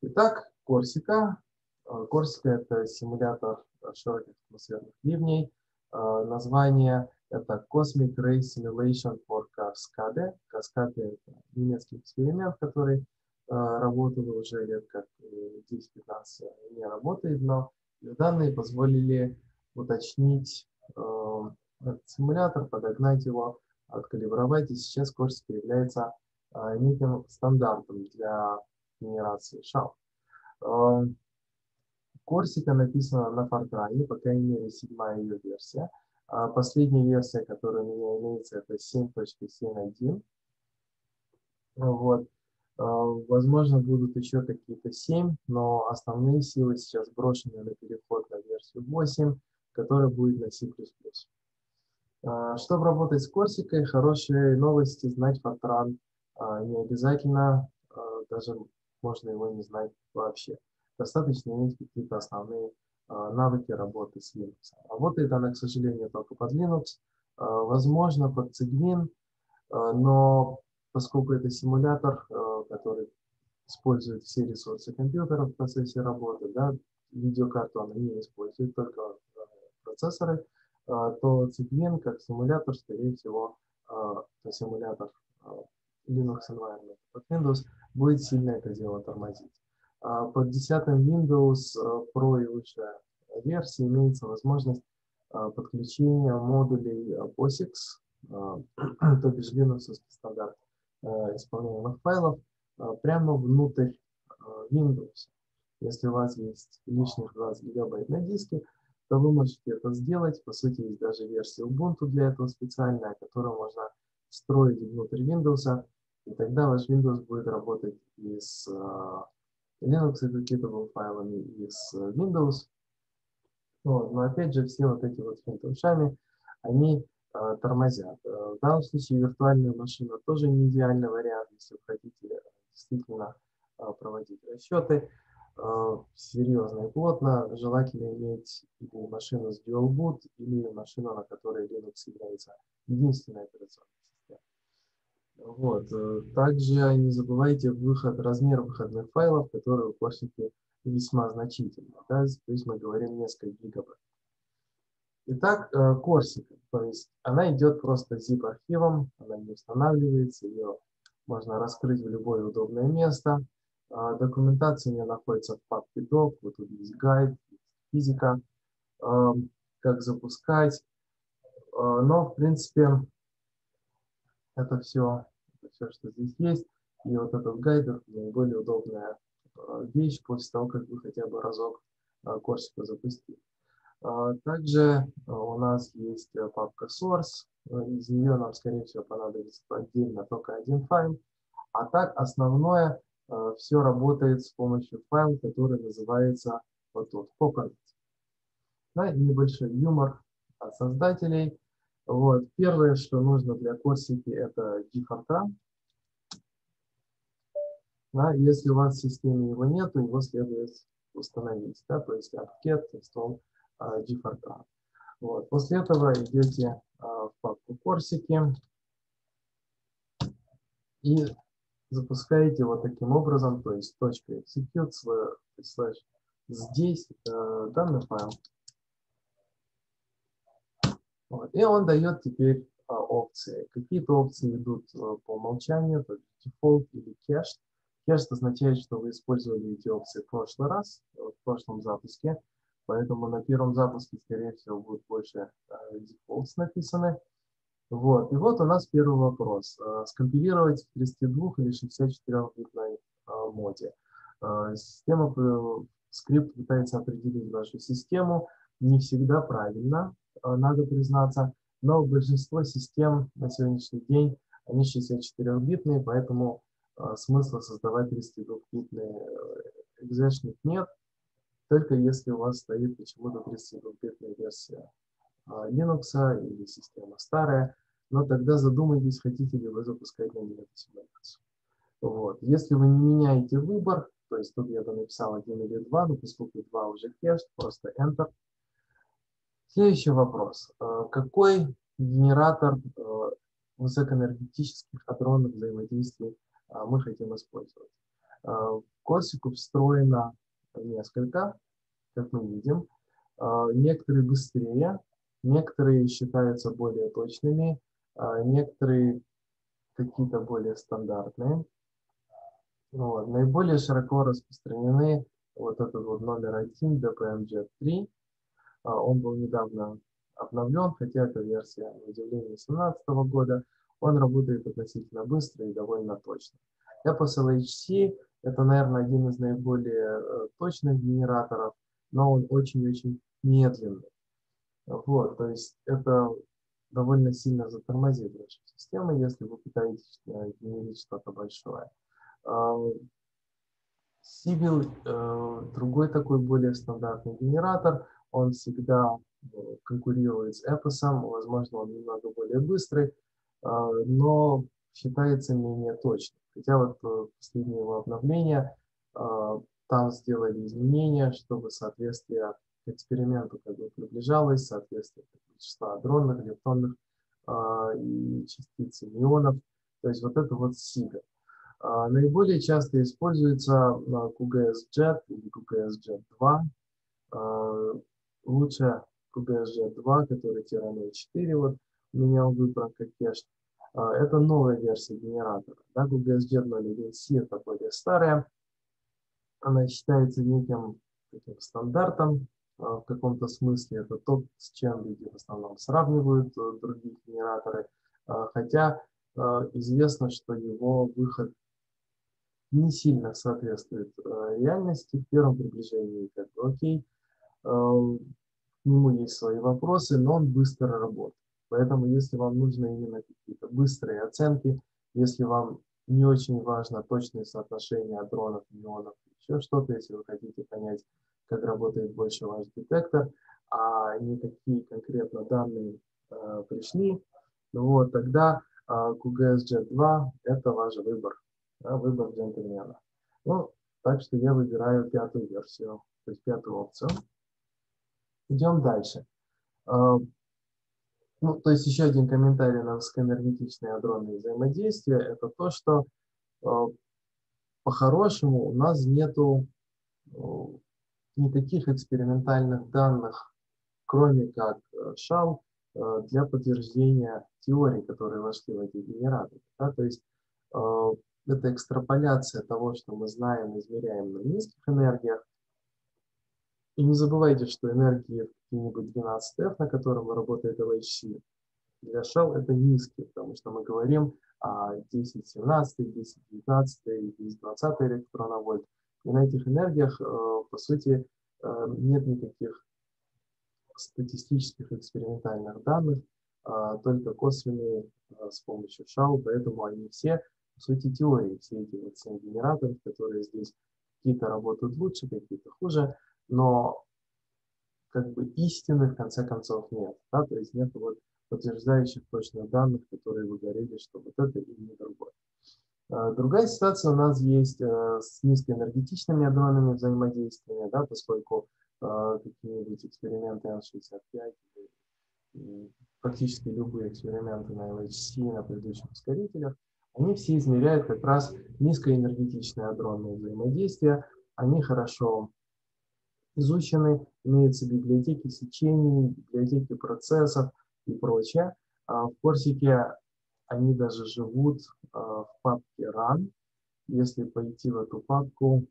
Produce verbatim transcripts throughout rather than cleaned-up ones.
Итак, Корсика. Корсика – это симулятор широких атмосферных ливней. Название – это Cosmic Ray Simulation for Cascade. Cascade – это немецкий эксперимент, который работал уже лет как десять-пятнадцать, не работает, но данные позволили уточнить этот симулятор, подогнать его, откалибровать, и сейчас Корсика является неким стандартом для генерации шапок. Корсика написана на Fortran, по крайней мере, седьмая ее версия. Последняя версия, которая у меня имеется, это семь точка семь точка один. Вот. Возможно, будут еще какие-то семь, но основные силы сейчас брошены на переход на версию восемь, которая будет на C++. Чтобы работать с Корсикой, хорошие новости знать Fortran не обязательно, даже можно его не знать вообще. Достаточно иметь какие-то основные навыки работы с Linux. Работает она, к сожалению, только под Linux, возможно, под Cygwin, но поскольку это симулятор, который использует все ресурсы компьютера в процессе работы, да, видеокарту она не использует, только процессоры, то Cygwin как симулятор, скорее всего, симулятор Linux Environment под Windows будет сильно это дело тормозить. Под десятым Windows Pro и выше версии имеется возможность подключения модулей POSIX, то бишь Linux стандарт исполняемых файлов, прямо внутрь Windows. Если у вас есть лишних двадцать гигабайт на диске, то вы можете это сделать. По сути, есть даже версия Ubuntu для этого специальная, которую можно встроить внутрь Windows, и тогда ваш Windows будет работать и с Linux executable файлами, и с Windows. Вот. Но опять же, все вот эти вот финтушами, они э, тормозят. В данном случае виртуальная машина тоже не идеальный вариант, если вы хотите действительно э, проводить расчеты э, серьезно и плотно. Желательно иметь или машину с Dual Boot, или машину, на которой Linux является единственной операционной системой. Вот. Также не забывайте выход, размер выходных файлов, которые у Корсики весьма значительный. Да? То есть мы говорим несколько гигабайт. Итак, Корсика, то есть она идет просто zip архивом, она не устанавливается, ее можно раскрыть в любое удобное место. Документация у нее находится в папке doc, вот тут есть гайд, физика, как запускать. Но, в принципе, это все, это все, что здесь есть. И вот этот гайд — наиболее удобная вещь после того, как вы хотя бы разок Корсику запустили. Также у нас есть папка Source. Из нее нам, скорее всего, понадобится отдельно только один файл. А так, основное, все работает с помощью файла, который называется вот тут, Coconut. Да, небольшой юмор от создателей. Вот. Первое, что нужно для Корсики, это gFortran. Да, если у вас в системе его нет, то его следует установить. Да, то есть apt-get install uh, gFortran. Вот. После этого идете uh, в папку Корсики и запускаете вот таким образом, то есть точка execute слэш здесь uh, данный файл. Вот. И он дает теперь а, опции. Какие-то опции идут а, по умолчанию, то есть default или cached. Cached означает, что вы использовали эти опции в прошлый раз, в прошлом запуске, поэтому на первом запуске, скорее всего, будет больше а, defaults написаны. Вот. И вот у нас первый вопрос. А, скомпилировать в тридцати двух или шестидесяти четырёх битной а, моде. А, система, скрипт пытается определить вашу систему, не всегда правильно, надо признаться, но большинство систем на сегодняшний день, они шестидесятичетырёхбитные, поэтому э, смысла создавать тридцатидвухбитные экзешник нет, только если у вас стоит почему-то тридцатидвухбитная версия э, Linux или система старая, но тогда задумайтесь, хотите ли вы запускать на ней эту симуляцию. Вот. Если вы не меняете выбор, то есть тут я бы написал один или два, но поскольку два уже кэш, просто Enter. Следующий вопрос. Какой генератор высокоэнергетических адронных взаимодействий мы хотим использовать? Корсику встроено несколько, как мы видим. Некоторые быстрее, некоторые считаются более точными, некоторые какие-то более стандартные. Вот. Наиболее широко распространены вот этот вот номер один ди пи эм джет три. Он был недавно обновлен, хотя это версия, на удивление, две тысячи семнадцатого года. Он работает относительно быстро и довольно точно. эпос эл эйч си – это, наверное, один из наиболее э, точных генераторов, но он очень-очень медленный. Вот, то есть это довольно сильно затормозит вашу систему, если вы пытаетесь э, генерить что-то большое. Сибил, э, другой такой более стандартный генератор, он всегда э, конкурирует с эпосом, возможно, он немного более быстрый, э, но считается менее точным. Хотя вот э, последнее его обновление, э, там сделали изменения, чтобы соответствие к эксперименту как бы приближалось, соответствие числа адронных, лептонных э, и частиц мионов. То есть вот это вот Сибил. Uh, наиболее часто используется uh, кью джи эс джет или кью джи эс джет два. Uh, лучше кью джи эс джет два, который Tera четыре, вот у меня выбран как кэш. Uh, это новая версия генератора. Да, кью джи эс джет ноль один си это более старая. Она считается неким таким стандартом. Uh, в каком-то смысле это то, с чем люди в основном сравнивают uh, другие генераторы. Uh, хотя uh, известно, что его выход не сильно соответствует э, реальности в первом приближении, как бы окей, э, к нему есть свои вопросы, но он быстро работает. Поэтому, если вам нужны именно какие-то быстрые оценки, если вам не очень важно точное соотношение адронов, мионов, еще что-то, если вы хотите понять, как работает больше ваш детектор, а не какие конкретно данные э, пришли, вот, тогда э, кью джи эс джет два это ваш выбор. Да, выбор джентльмена. Ну, так что я выбираю пятую версию, то есть пятую опцию. Идем дальше. Uh, ну, то есть еще один комментарий на высокоэнергетичные адронные взаимодействия, это то, что uh, по-хорошему у нас нету uh, никаких экспериментальных данных, кроме как uh, шал, uh, для подтверждения теорий, которые вошли в эти генераторы. Да? То есть uh, это экстраполяция того, что мы знаем, измеряем на низких энергиях. И не забывайте, что энергии какие-нибудь двенадцать эф, на котором работает эл эйч си, для Shell это низкие, потому что мы говорим о десять семнадцать, десять девятнадцать, десять двадцать электронвольт. И на этих энергиях, по сути, нет никаких статистических экспериментальных данных, только косвенные с помощью Shell, поэтому они все, по сути, теории, все эти вот семь генераторов, которые здесь какие-то работают лучше, какие-то хуже, но как бы истины в конце концов нет, да? То есть нет вот подтверждающих точных данных, которые вы говорили, что вот это и не другое. Другая ситуация у нас есть с низкоэнергетичными адронными взаимодействиями, да, поскольку какие-нибудь эксперименты эн шестьдесят пять, практически любые эксперименты на эл эйч си, на предыдущих ускорителях, они все измеряют как раз низкоэнергетичные адронные взаимодействия, они хорошо изучены, имеются библиотеки сечений, библиотеки процессов и прочее. В Корсике они даже живут в папке run. Если пойти в эту папку,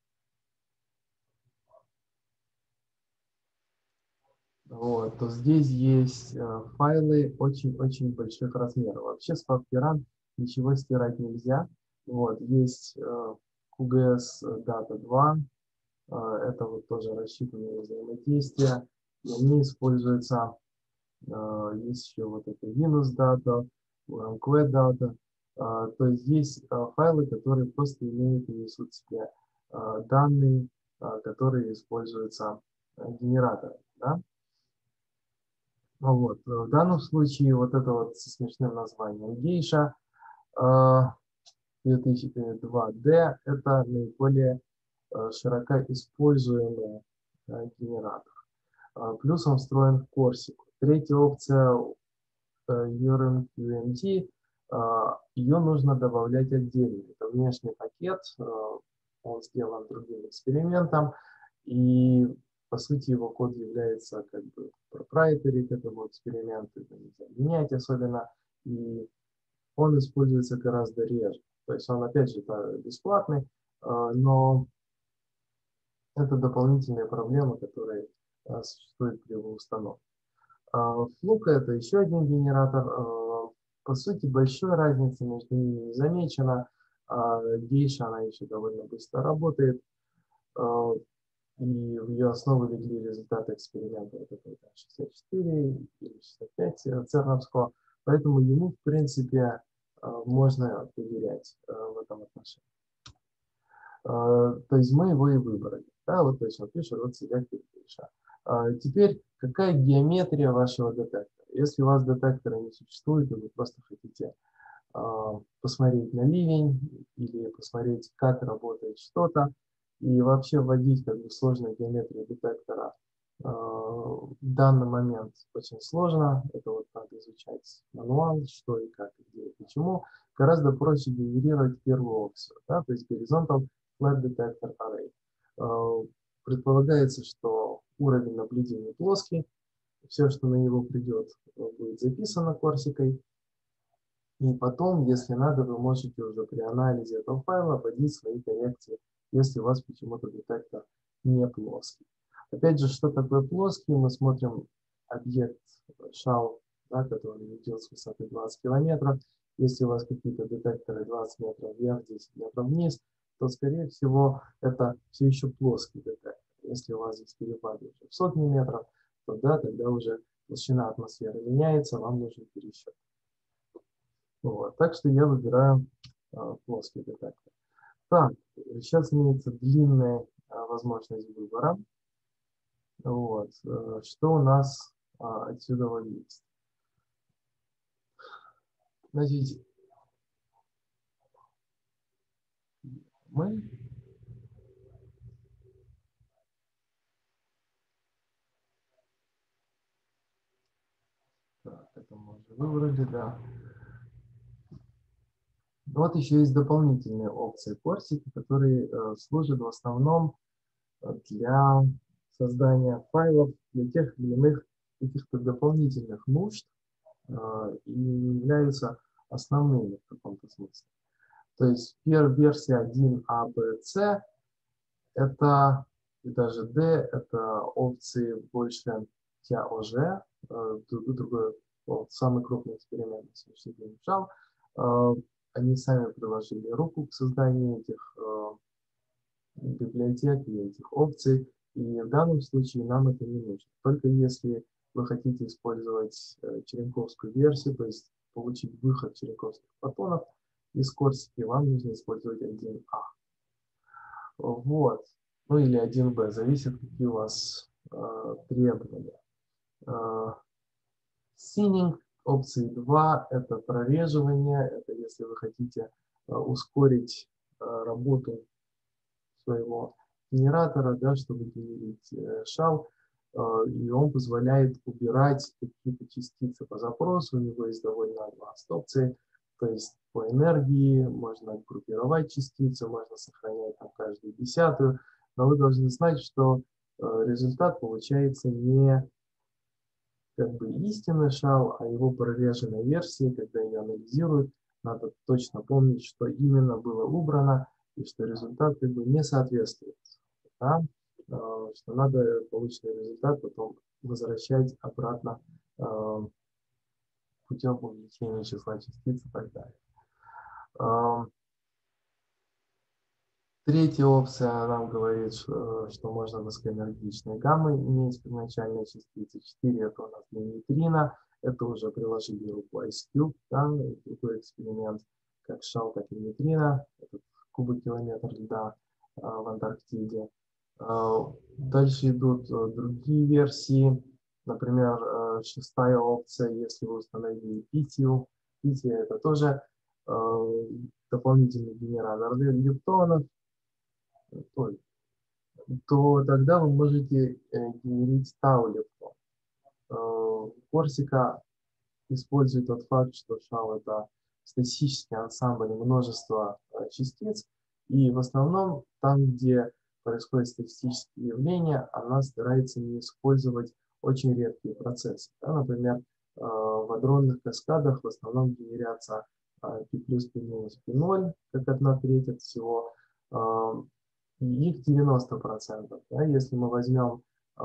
вот, то здесь есть файлы очень-очень больших размеров. Вообще с папки run ничего стирать нельзя. Вот, есть кью джи эс дата два. Это вот тоже рассчитанные взаимодействия. И они используются, есть еще вот это Venus Data, Q Data. То есть есть файлы, которые просто имеют и несут в себе данные, которые используются генератором. Да? Вот. В данном случае вот это вот со смешным названием Geisha две тысячи два дэ это наиболее широко используемый генератор. Плюс он встроен в Корсику. Третья опция ю ар эм кью эм ти, ее нужно добавлять отдельно. Это внешний пакет, он сделан другим экспериментом, и по сути его код является как бы proprietary к этому эксперименту, это нельзя менять особенно, и он используется гораздо реже. То есть он опять же бесплатный, но это дополнительные проблемы, которые существуют при его установке. Флука — это еще один генератор. По сути, большой разницы между ними не замечено. Гейша, она еще довольно быстро работает, и в ее основу легли результаты эксперимента шестьдесят четыре или шестьдесят пять церновского, поэтому ему, в принципе, можно доверять в этом отношении. То есть мы его и выбрали. Да, вот, то есть он пишет, вот select Гейша. Теперь, какая геометрия вашего детектора? Если у вас детектора не существует, и вы просто хотите посмотреть на ливень или посмотреть, как работает что-то, и вообще вводить как бы сложную геометрию детектора в данный момент очень сложно. Это вот надо изучать мануал, что и как, и где и почему. Гораздо проще генерировать первую опцию, да, то есть Horizontal Flat Detector Array. Предполагается, что уровень наблюдения плоский, все, что на него придет, будет записано корсикой. И потом, если надо, вы можете уже при анализе этого файла вводить свои коррекции, если у вас почему-то детектор не плоский. Опять же, что такое плоский? Мы смотрим объект шал, да, который летел с высоты двадцать километров. Если у вас какие-то детекторы двадцать метров вверх, десять метров вниз, то, скорее всего, это все еще плоский детектор. Если у вас здесь перепады уже в сотни метров, то да, тогда уже толщина атмосферы меняется, вам нужен пересчет. Вот. Так что я выбираю а, плоский детектор. Так, сейчас имеется длинная а, возможность выбора. Вот. Что у нас а, отсюда есть? Значит, мы так, это мы уже выбрали, да. Вот еще есть дополнительные опции корсики, которые э, служат в основном для создания файлов для тех или иных каких-то дополнительных нужд э, и являются основными в каком-то смысле. То есть версия один А, Б, С это, и даже D, это опции больше ТЯОЖ, э, другой, вот, самый крупный эксперимент на сегодняшний день лежал. Они сами приложили руку к созданию этих э, библиотек и этих опций, и в данном случае нам это не нужно. Только если вы хотите использовать э, черенковскую версию, то есть получить выход черенковских фотонов из корсики, вам нужно использовать один А. Вот. Ну или один Б, зависит, какие у вас э, требования. Э, Сининг опции два — это прореживание, это если вы хотите э, ускорить э, работу своего генератора, да, чтобы генерить э, шал, э, и он позволяет убирать какие-то частицы по запросу, у него есть довольно advanced опции, то есть по энергии можно группировать частицы, можно сохранять там каждую десятую, но вы должны знать, что э, результат получается не как бы истинный шал, а его прореженная версия. Когда ее анализируют, надо точно помнить, что именно было убрано, и что результат как бы не соответствует. Да? Что надо полученный результат потом возвращать обратно э, путем увеличения числа частиц и так далее. Э, Третья опция нам говорит, что, что можно высокоэнергичные гаммы иметь первоначальные частицы. Четыре — это у нас нейтрино. Это уже приложили руку Ice Cube, да, другой эксперимент, как шал, так и нейтрино. Это кубокилометр льда а, в Антарктиде. А, дальше идут а, другие версии. Например, а, шестая опция, если вы установили питию. Пития — это тоже а, дополнительный генератор лептонов, то, то тогда вы можете э, генерить тау-лептон. Э, Корсика использует тот факт, что шал — это статистический ансамбль множества э, частиц, И в основном там, где происходят статистические явления, она старается не использовать очень редкие процессы. Да, например, в адронных каскадах в основном генерятся π плюс, π минус, π ноль, как одна треть от всего, и их девяносто процентов. Да, если мы возьмем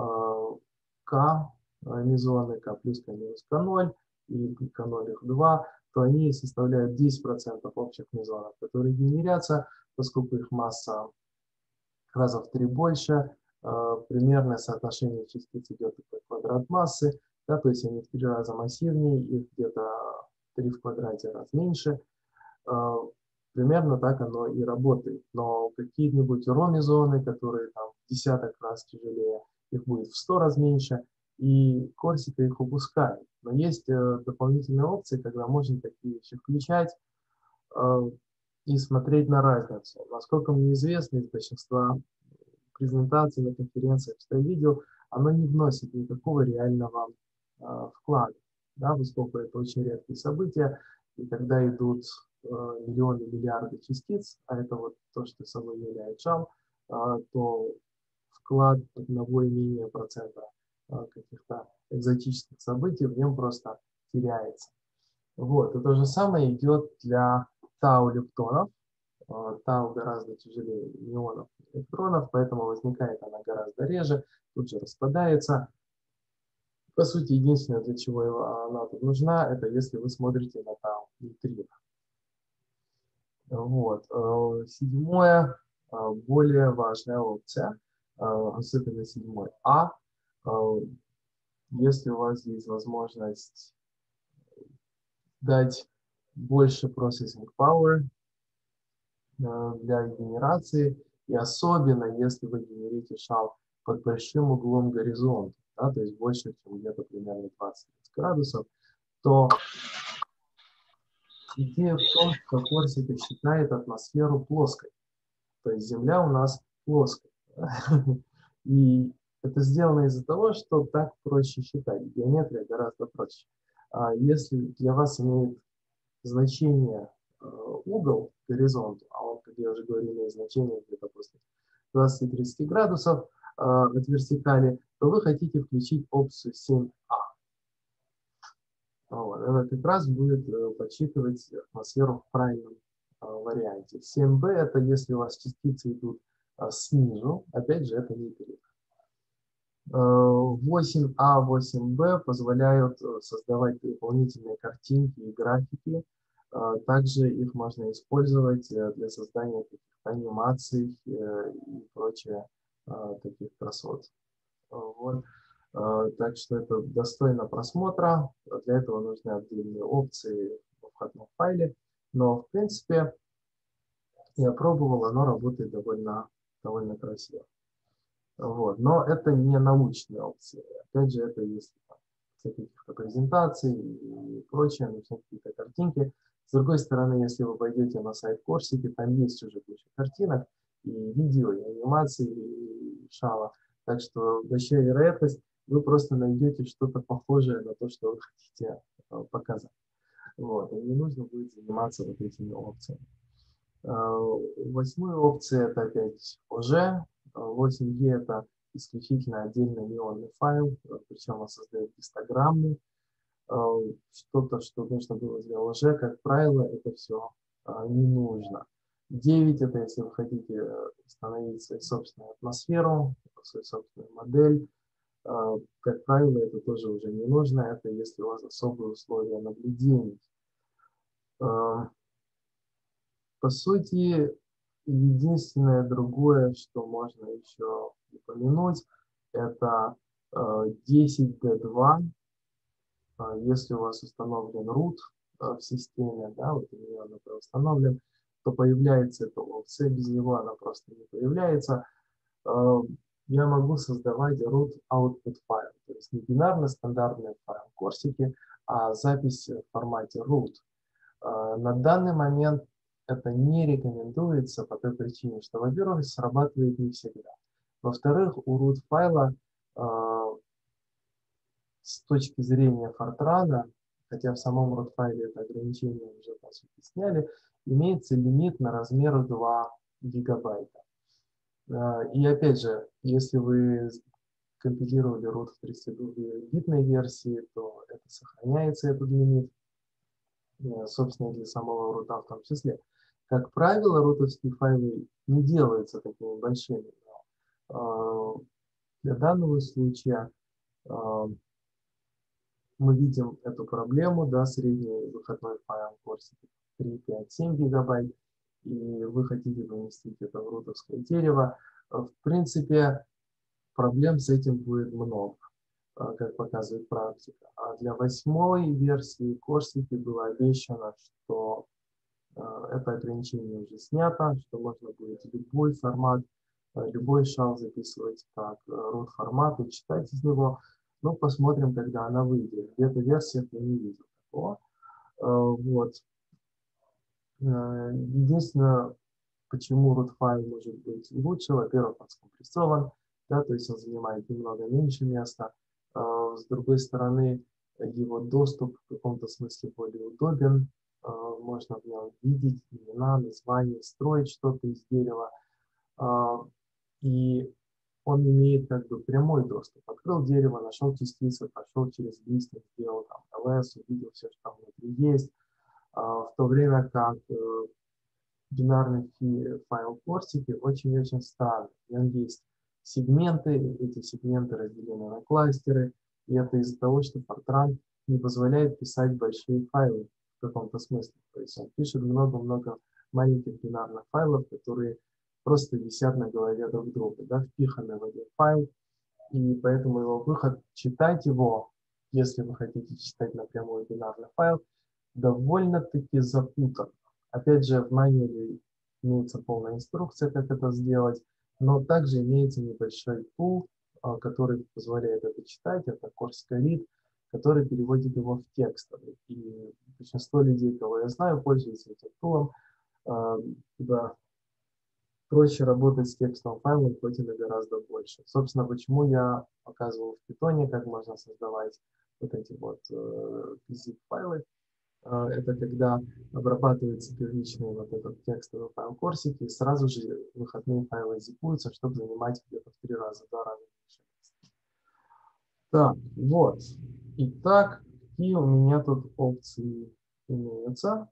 k мезоны, k плюс, k минус, k ноль, и k ноль их два, то они составляют десять процентов общих мезонов, которые генерятся, поскольку их масса раза в три больше, примерное соотношение частиц идет как квадрат массы, да, то есть они в три раза массивнее, их где-то три в квадрате раз меньше. Примерно так оно и работает. Но какие-нибудь ро-мезоны, которые там в десяток раз тяжелее, их будет в сто раз меньше, и Корсика их упускает. Но есть дополнительные опции, когда можно такие вещи включать и смотреть на разницу. Насколько мне известно, из большинства презентаций на конференциях, что я видел, оно не вносит никакого реального э, вклада, да, поскольку это очень редкие события, и когда идут э, миллионы, миллиарды частиц, а это вот то, что собой является шам, э, то вклад одного и менее процента э, каких-то экзотических событий в нем просто теряется. Вот, и то же самое идет для тау-лептонов. Тау гораздо тяжелее мионов и электронов, поэтому возникает она гораздо реже, тут же распадается. По сути, единственное, для чего она тут нужна, это если вы смотрите на тау нейтрино. Вот. Седьмое, более важная опция, особенно седьмой А. Если у вас есть возможность дать больше processing power для генерации, и особенно если вы генерите шам под большим углом горизонта, да, то есть больше, чем где-то примерно двадцать градусов, то идея в том, что Корсика считает атмосферу плоской, то есть Земля у нас плоская. И это сделано из-за того, что так проще считать, геометрия гораздо проще. Если для вас имеет значение угол к горизонту, а он, как я уже говорил, имеет значение где-то после двадцати-тридцати градусов э, от вертикали, то вы хотите включить опцию семь А. Вот. Это как раз будет э, подсчитывать атмосферу в правильном э, варианте. семь Б это если у вас частицы идут э, снизу, опять же это нейтрино. восемь А, восемь Б позволяют создавать дополнительные картинки и графики. Также их можно использовать для создания каких-то анимаций и прочее таких красот. Вот. Так что это достойно просмотра. Для этого нужны отдельные опции в входном файле. Но в принципе я пробовал, оно работает довольно, довольно красиво. Вот. Но это не научные опции. Опять же, это есть для каких-то презентаций и прочее, нужны какие-то картинки. С другой стороны, если вы пойдете на сайт Корсики, там есть уже куча картинок, и видео, и анимации, и шала. Так что большая вероятность, вы просто найдете что-то похожее на то, что вы хотите показать. Вот. И не нужно будет заниматься вот этими опциями. Восьмая опция это опять о жэ. восемь Е это исключительно отдельный неонный файл, причем он создает гистограммы. Что-то, что нужно было для о жэ, как правило, это все не нужно. девять это если вы хотите установить свою собственную атмосферу, свою собственную модель. Как правило, это тоже уже не нужно, это если у вас особые условия наблюдений. По сути, единственное другое, что можно еще упомянуть, это десять Д два. Если у вас установлен root в системе, да, вот у меня он это установлен, то появляется эта опция, без него она просто не появляется. Я могу создавать root output файл, то есть не бинарный стандартный файл Корсики, а запись в формате root. На данный момент это не рекомендуется по той причине, что, во-первых, срабатывает не всегда. Во-вторых, у root файла э, с точки зрения Fortran, хотя в самом root файле это ограничение уже по сути сняли, имеется лимит на размер два гигабайта. И опять же, если вы компилировали root в тридцатидвухбитной версии, то это сохраняется, этот лимит, собственно, для самого рута в том числе. Как правило, рутовские файлы не делаются такими большими. Но для данного случая мы видим эту проблему, да, средний выходной файл Corsica три, пять, семь гигабайт, и вы хотите поместить это в рутовское дерево. В принципе, проблем с этим будет много, как показывает практика. А для восьмой версии Corsica было обещано, что это ограничение уже снято, что можно будет любой формат, любой шал записывать как root формат и читать из него. Ну, посмотрим, когда она выйдет. В бета-версиях я не видел такого. Вот. Единственное, почему root файл может быть лучше, во-первых, он скомпрессован, да, то есть он занимает немного меньше места. С другой стороны, его доступ в каком-то смысле более удобен. Можно в нем видеть имена, названия, строить что-то из дерева. И он имеет как бы прямой доступ. Открыл дерево, нашел частицы, пошел через листья, сделал там ls, увидел все, что там внутри есть. В то время как бинарный файл Corsica очень-очень старый. В нем есть сегменты, эти сегменты разделены на кластеры, и это из-за того, что Fortran не позволяет писать большие файлы в каком-то смысле. То есть он пишет много-много маленьких бинарных файлов, которые просто висят на голове друг друга, да, впиханы в один файл, и поэтому его выход, читать его, если вы хотите читать напрямую бинарный файл, довольно-таки запутан. Опять же, в мануале имеется полная инструкция, как это сделать, но также имеется небольшой тул, который позволяет это читать, это Corsica Read, который переводит его в текстовый. И большинство людей, кого я знаю, пользуются этим тулом, ибо проще работать с текстовым файлом, хоть и на гораздо больше. Собственно, почему я показывал в Python, как можно создавать вот эти вот zip-файлы. Это когда обрабатывается первичный вот этот текстовый файл Corsica, и сразу же выходные файлы зипуются, чтобы занимать где-то в три раза, два раза меньше. Так, вот. Итак, какие у меня тут опции имеются.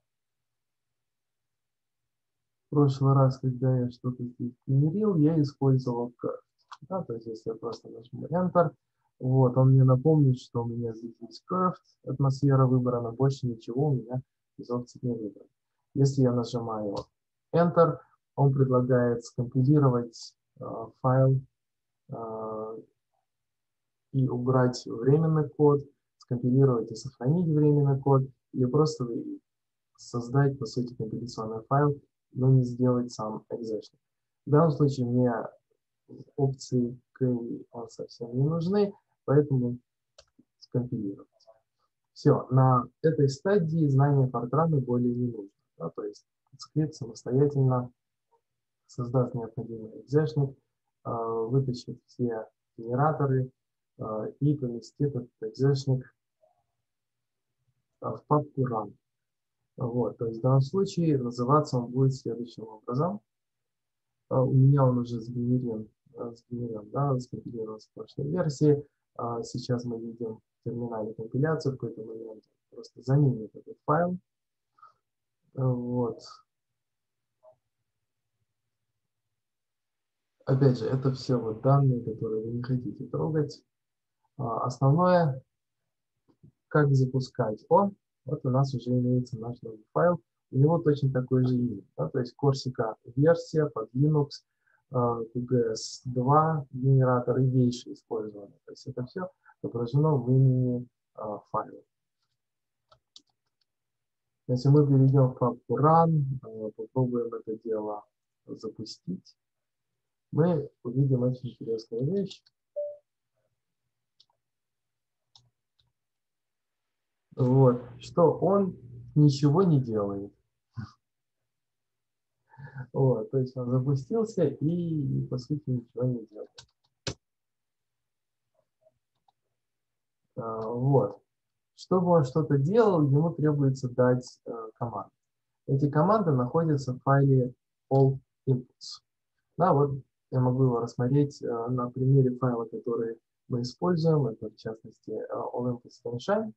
В прошлый раз, когда я что-то здесь генерил, я использовал curve. Да, то есть, если я просто нажму Enter, вот, он мне напомнит, что у меня здесь есть curved, атмосфера выбрана, больше ничего у меня из опций не выбрано. Если я нажимаю Enter, он предлагает скомпилировать э, файл э, и убрать временный код, скомпилировать и сохранить временный код, или просто создать, по сути, компиляционный файл, но не сделать сам экзешник. В данном случае мне опции query совсем не нужны, поэтому скомпилировать. Все, на этой стадии знания Fortran более не нужно. Да, то есть скрипт самостоятельно создаст необходимый экзешник, э, вытащит все генераторы э, и поместит этот экзешник э, в папку run. Вот, то есть в данном случае называться он будет следующим образом. Uh, у меня он уже сгенерен, uh, сгенерен, да, скомпилирован с прошлой версии. Uh, сейчас мы видим в терминале компиляцию, в какой-то момент просто заменит этот файл. Uh, вот. Опять же, это все вот данные, которые вы не хотите трогать. Uh, основное, как запускать. О, вот у нас уже имеется наш новый файл. У него точно такой же имя, да, то есть Corsica версия под Linux, ку джи эс два генератор и гейши использованы. То есть это все отображено в имени uh, файла. Если мы перейдем в папку Run, uh, попробуем это дело запустить, мы увидим очень интересную вещь. Вот, что он ничего не делает. Вот, то есть он запустился и, по сути, ничего не делает. Uh, вот. Чтобы он что-то делал, ему требуется дать uh, команду. Эти команды находятся в файле all inputs. Да, вот я могу его рассмотреть э, на примере файла, который мы используем. Это, в частности, э, Olympus Sunshine.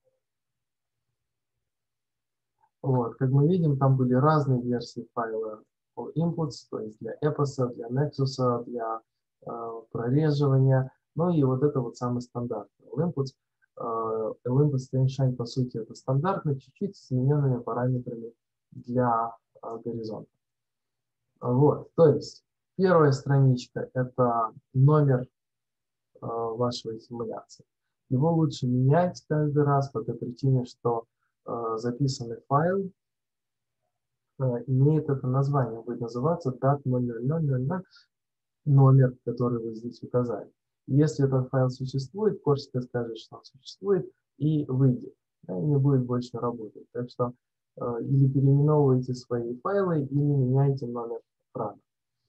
Вот, как мы видим, там были разные версии файла inputs, то есть для Epos, для Nexus, для э, прореживания. Ну и вот это вот самый стандартный Olympus. Э, Olympus Sunshine, по сути, это стандартный, чуть-чуть с измененными параметрами для э, горизонта. Вот, то есть первая страничка – это номер э, вашей симуляции. Его лучше менять каждый раз по той причине, что э, записанный файл э, имеет это название, будет называться дат ноль ноль ноль ноль ноль, номер, который вы здесь указали. Если этот файл существует, Corsica скажет, что он существует, и выйдет, да, и не будет больше работать. Так что э, или переименовывайте свои файлы, или меняйте номер экрана.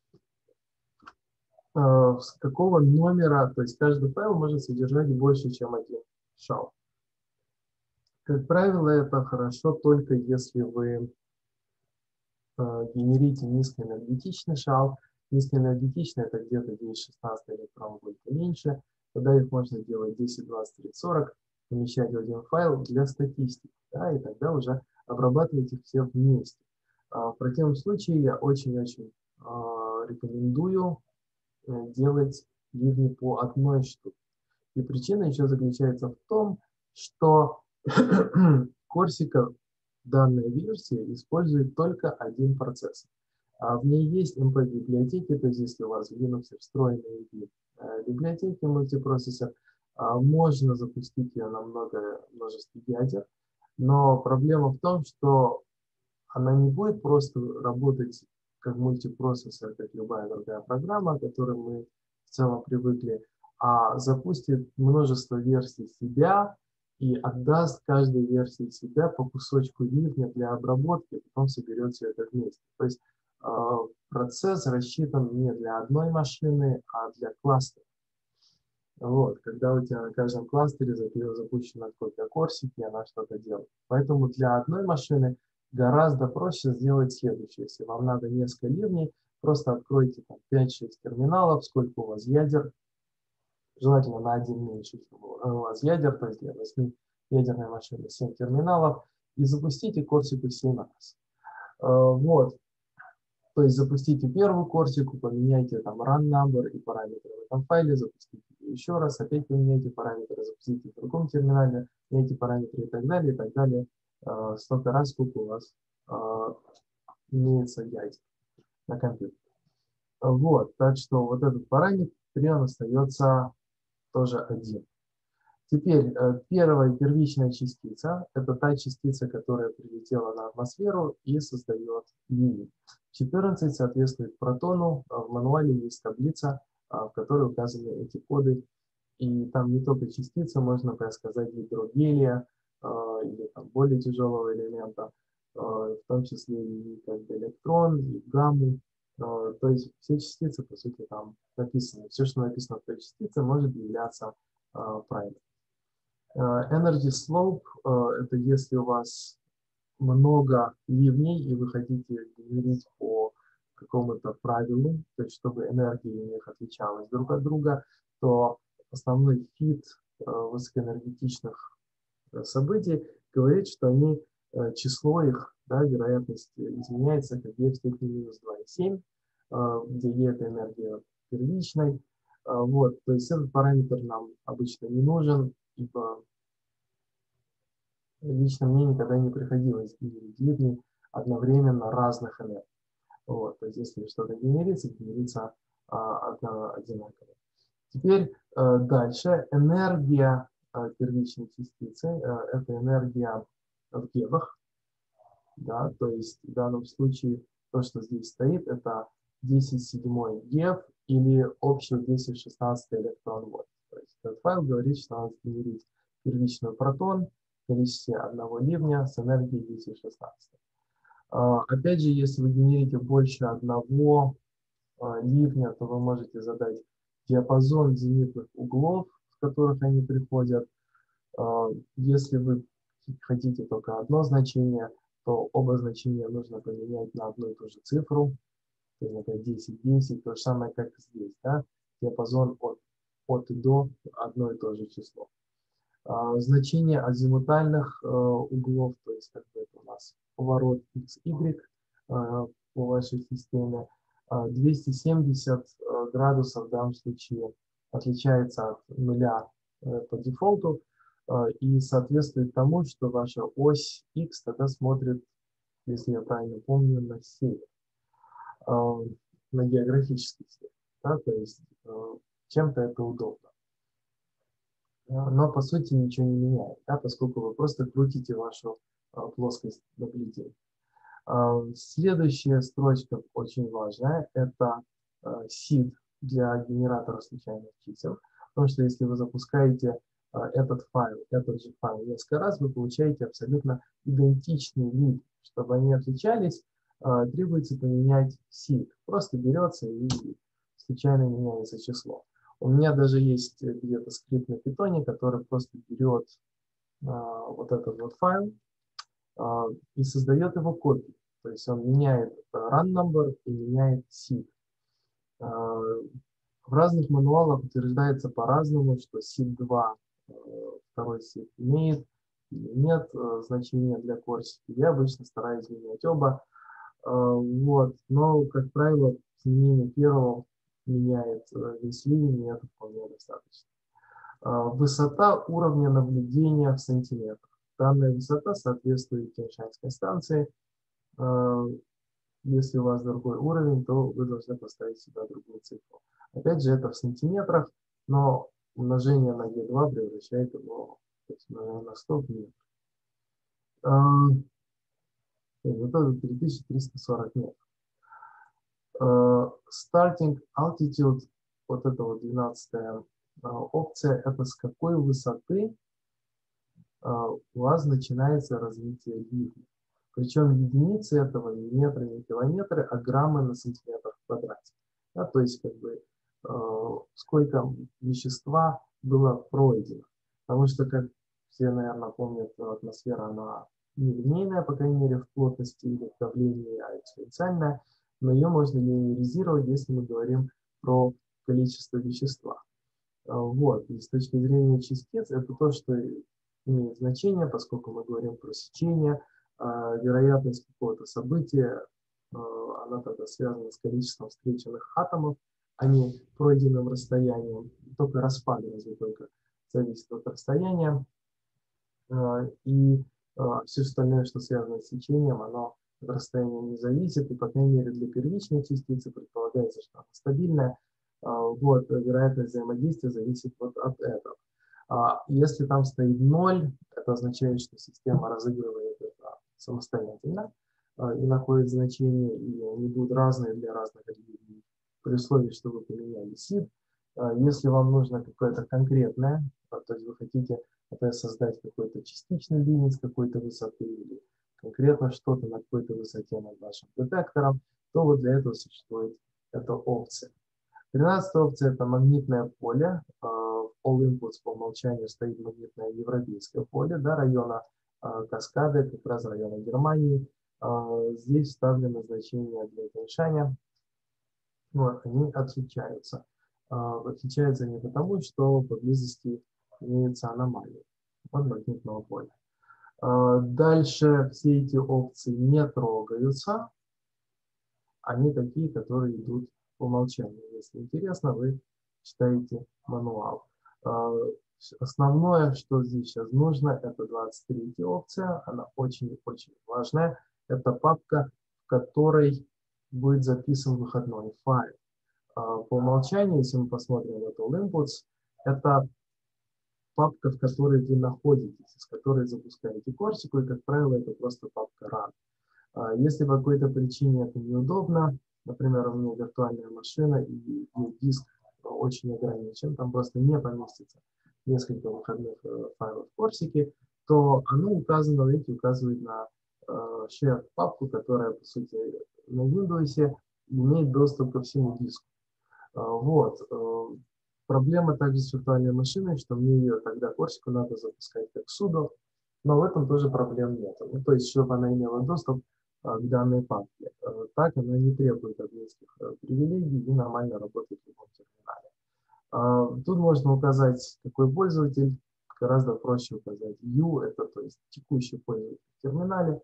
С какого номера, то есть каждый файл может содержать больше, чем один шал. Как правило, это хорошо только если вы э, генерите низкоэнергетичный шал. Низкоэнергетичный — это где-то десять-шестнадцать электронвольт и меньше. Тогда их можно делать десять, двадцать, тридцать, сорок, помещать в один файл для статистики, да, и тогда уже обрабатывать их все вместе. А в противном случае я очень-очень э, рекомендую делать ливни по одной штуке. И причина еще заключается в том, что Corsica данной версии использует только один процессор. А в ней есть эм пи-библиотеки, то есть если у вас в Linux встроенные библиотеки мультипроцессор, можно запустить ее на много, множестве ядер, но проблема в том, что она не будет просто работать как мультипроцессор, как любая другая программа, к которой мы в целом привыкли, а запустит множество версий себя и отдаст каждой версии себя по кусочку ливня для обработки, и потом соберет все это вместе. То есть э, процесс рассчитан не для одной машины, а для кластера. Вот, когда у тебя на каждом кластере запущена копия Corsica, она что-то делает. Поэтому для одной машины гораздо проще сделать следующее. Если вам надо несколько ливней, просто откройте пять-шесть терминалов, сколько у вас ядер, желательно на один меньше, чем у вас ядер, то есть для восьми ядерной машины семь терминалов, и запустите Corsica семь раз. Вот. То есть запустите первую Corsica, поменяйте там run number и параметры в этом файле, запустите еще раз, опять поменяйте параметры, запустите в другом терминале, меняйте параметры и так далее, и так далее, э, столько раз, сколько у вас э, имеется ядер на компьютере. Вот, так что вот этот параметр, он остается тоже один. Теперь э, первая первичная частица – это та частица, которая прилетела на атмосферу и создает ливень. четырнадцать соответствует протону. В мануале есть таблица, в которой указаны эти коды. И там не только частицы, можно так сказать, ядро гелия э, или там, более тяжелого элемента, э, в том числе и как бы электрон, и гамму. Э, то есть все частицы, по сути, там написаны. Все, что написано в той частице, может являться э, правильным. Energy slope – это если у вас много ливней, и вы хотите генерить по какому-то правилу, то есть чтобы энергия у них отличалась друг от друга, то основной фит высокоэнергетичных событий говорит, что они, число их, да, вероятность изменяется как e в степени минус два и семь, где e – это энергия первичной. Вот, то есть этот параметр нам обычно не нужен, ибо лично мне никогда не приходилось генерить ливни одновременно разных энергий. Вот, то есть если что-то генерится, генерится а, одинаково. Теперь а, дальше. Энергия а, первичной частицы а, – это энергия в гевах. Да, то есть в данном случае то, что здесь стоит, это десять седьмой гев или общий десять шестнадцать электрон вольт. То есть этот файл говорит, что надо генерить первичный протон в количестве одного ливня с энергией десять шестнадцать. Опять же, если вы генерите больше одного ливня, то вы можете задать диапазон зенитных углов, с которых они приходят. Если вы хотите только одно значение, то оба значения нужно поменять на одну и ту же цифру. То есть, например, десять, десять, то же самое, как здесь, да, диапазон от, от и до одно и то же число. А, значение азимутальных а, углов, то есть, как бы это у нас поворот икс игрек а, по вашей системе, а, двести семьдесят а, градусов в данном случае отличается от нуля а, по дефолту а, и соответствует тому, что ваша ось X тогда смотрит, если я правильно помню, на север, а, на географический север, да, то есть а, чем-то это удобно. Но по сути ничего не меняет, да, поскольку вы просто крутите вашу а, плоскость наблюдения. А, следующая строчка очень важная, это а, сид для генератора случайных чисел, потому что если вы запускаете а, этот файл, этот же файл несколько раз, вы получаете абсолютно идентичный вид. Чтобы они отличались, а, требуется поменять сид. Просто берется и случайно меняется число. У меня даже есть где-то скрипт на питоне, который просто берет а, вот этот вот файл а, и создает его копию. То есть он меняет run number и меняет seed. А, в разных мануалах утверждается по-разному, что сид два, а, второй seed имеет или нет а, значения для корсики. Я обычно стараюсь менять оба. А, вот. Но, как правило, изменение первого меняет весь ливень, и это вполне достаточно. Высота уровня наблюдения в сантиметрах. Данная высота соответствует Тяньшаньской станции. Если у вас другой уровень, то вы должны поставить сюда другую цифру. Опять же, это в сантиметрах, но умножение на Е два превращает его, то есть, на сто в метр. Вот это три тысячи триста сорок метров. Starting altitude, вот это вот двенадцатая опция, это с какой высоты у вас начинается развитие ливня. Причем единицы этого не метры, не километры, а граммы на сантиметр в квадрате. Да, то есть как бы сколько вещества было пройдено. Потому что, как все, наверное, помнят, атмосфера, она не линейная, по крайней мере, в плотности или в давлении, а экспоненциальная. Но ее можно линеаризировать, если мы говорим про количество вещества. Вот. И с точки зрения частиц, это то, что имеет значение, поскольку мы говорим про сечение, вероятность какого-то события, она тогда связана с количеством встреченных атомов, а не пройденным расстоянием. Только распад разве только зависит от расстояния. И все остальное, что связано с сечением, оно от расстояния не зависит, и, по крайней мере, для первичной частицы предполагается, что она стабильная. Вот, вероятность взаимодействия зависит вот от этого. Если там стоит ноль, это означает, что система разыгрывает это самостоятельно и находит значения, и они будут разные для разных религий, при условии, что вы поменяли сид. Если вам нужно какое-то конкретное, то есть вы хотите например, создать какой-то частичный лимит с какой-то высоты или конкретно что-то на какой-то высоте над вашим детектором, то вот для этого существует эта опция. тринадцатая опция – это магнитное поле. В All Inputs по умолчанию стоит магнитное европейское поле, да, района Каскады, как раз района Германии. Здесь вставлены значения для Тяньшаня. Вот, они отличаются. Отличаются не потому, что поблизости имеются аномалии от магнитного поля. Дальше все эти опции не трогаются. Они такие, которые идут по умолчанию. Если интересно, вы читаете мануал. Основное, что здесь сейчас нужно, это двадцать третья опция. Она очень-очень важная. Это папка, в которой будет записан выходной файл. По умолчанию, если мы посмотрим в эту All Inputs, это папка, в которой вы находитесь, с которой запускаете корсику, и, как правило, это просто папка run. Если по какой-то причине это неудобно, например, у меня виртуальная машина и диск очень ограничен, там просто не поместится несколько выходных файлов в корсике, то оно указано, видите, указывает на share папку, которая, по сути, на Windows имеет доступ ко всему диску. Вот. Проблема также с виртуальной машиной, что мне ее тогда корсику надо запускать как sudo, но в этом тоже проблем нет. Ну, то есть, чтобы она имела доступ, к данной папке. Так она не требует админских привилегий и нормально работает в любом терминале. Тут можно указать, какой пользователь. Гораздо проще указать U, это то есть текущий пользователь в терминале.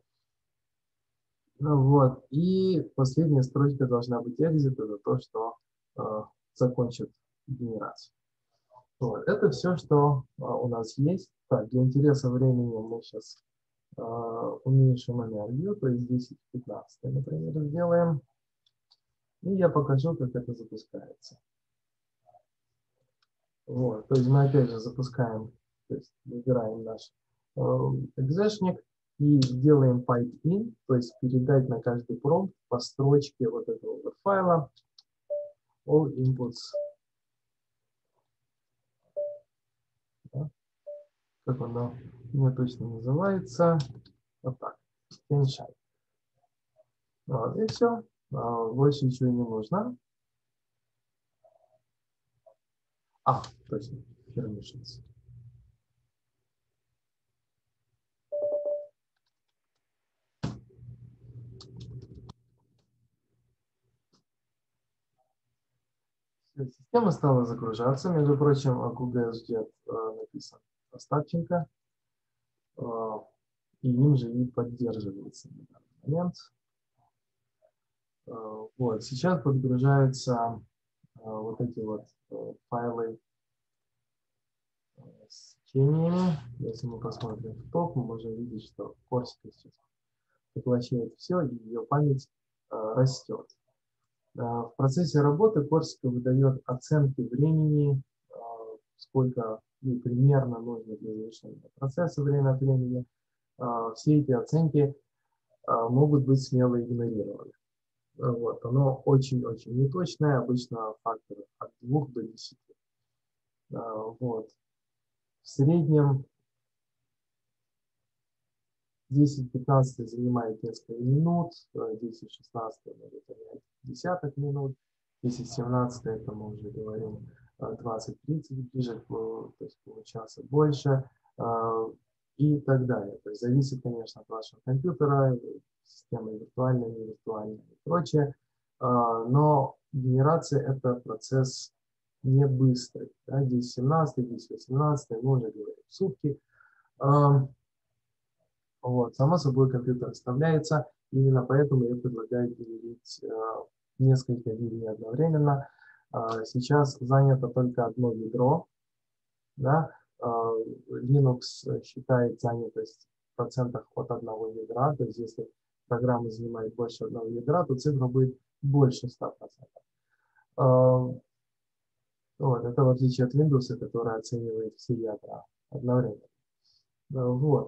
Вот. И последняя строчка должна быть exit, это то, что э, закончит генерацию. Вот. Это все, что э, у нас есть. Так, для интереса времени мы сейчас э, уменьшим энергию, то есть десять-пятнадцать, например, сделаем. И я покажу, как это запускается. Вот. То есть мы опять же запускаем, то есть выбираем наш э, экзешник и делаем pipe in, то есть передать на каждый промпт по строчке вот этого вот файла all inputs. Да? Как он мне точно называется? Вот так. Финшай. Вот, и все. Больше ничего не нужно. А, точно. Permissions. Система стала загружаться. Между прочим, QGIS написан Остапченко. И им же и поддерживается на данный момент. Вот, сейчас подгружаются вот эти вот файлы с течениями. Если мы посмотрим в топ, мы можем видеть, что Корсика сейчас поглощает все, и ее память растет. В процессе работы Корсика выдает оценки времени, сколько ну, примерно нужно для завершения процесса время от времени. Все эти оценки могут быть смело игнорированы. Вот, оно очень-очень неточное, обычно фактор от двух до десяти. Вот. В среднем десять-пятнадцать занимает несколько минут, десять-шестнадцать может занять десяток минут, десять-семнадцать это мы уже говорим двадцать-тридцать, ближе к, то есть получаса больше и так далее. То есть зависит, конечно, от вашего компьютера, системы виртуальной, не виртуальной и прочее, но генерация это процесс не быстрый. Да, десять-семнадцать, десять-восемнадцать, мы уже говорим в сутки. Вот, само собой компьютер оставляется, именно поэтому я предлагаю делить э, несколько линий одновременно. Э, сейчас занято только одно ядро, да? э, Linux считает занятость в процентах от одного ядра, то есть если программа занимает больше одного ядра, то цифра будет больше ста процентов. Э, вот, это в отличие от Windows, который оценивает все ядра одновременно. Э, вот.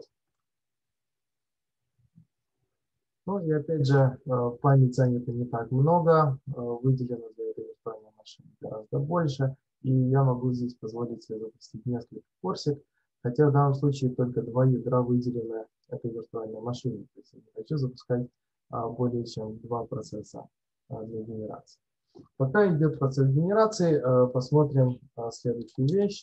Ну и опять же, память занята не так много, выделено для этой виртуальной машины гораздо больше, и я могу здесь позволить себе запустить несколько Корсик, хотя в данном случае только два ядра выделены этой виртуальной машине, то есть я не хочу запускать более чем два процесса для генерации. Пока идет процесс генерации, посмотрим следующую вещь.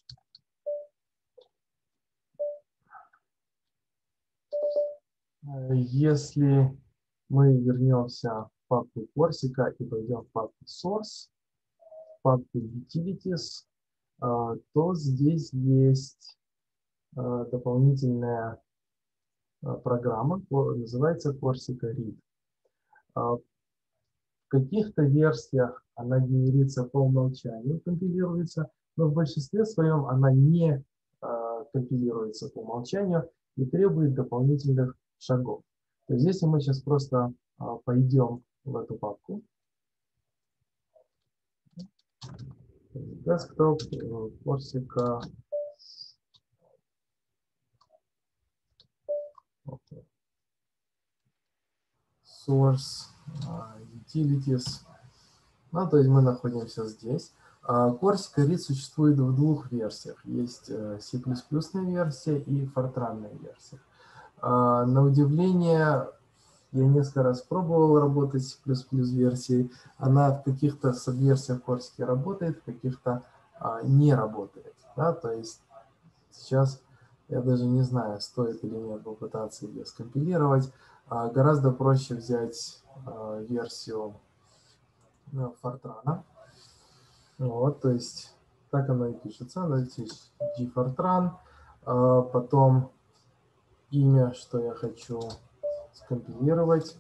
Если мы вернемся в папку Корсика и пойдем в папку Source, в папку Utilities, то здесь есть дополнительная программа, называется Corsica Read. В каких-то версиях она генерится по умолчанию, компилируется, но в большинстве своем она не компилируется по умолчанию и требует дополнительных шагов. То есть если мы сейчас просто а, пойдем в эту папку, desktop, Corsica, source, utilities, ну, то есть мы находимся здесь. Corsica Read существует в двух версиях. Есть C++ версия и Fortran версия. На удивление, я несколько раз пробовал работать с C++ версией. Она в каких-то сабверсиях Corsica работает, в каких-то а, не работает. Да? То есть сейчас я даже не знаю, стоит или нет попытаться ее скомпилировать. А, гораздо проще взять а, версию ну, Fortran. Вот, то есть так оно и пишется. Здесь gfortran, а, потом имя, что я хочу скомпилировать,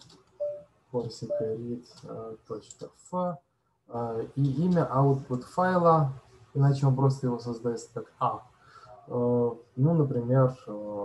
corsica.read.f, и имя output файла, иначе он просто его создает как A. Ну, например,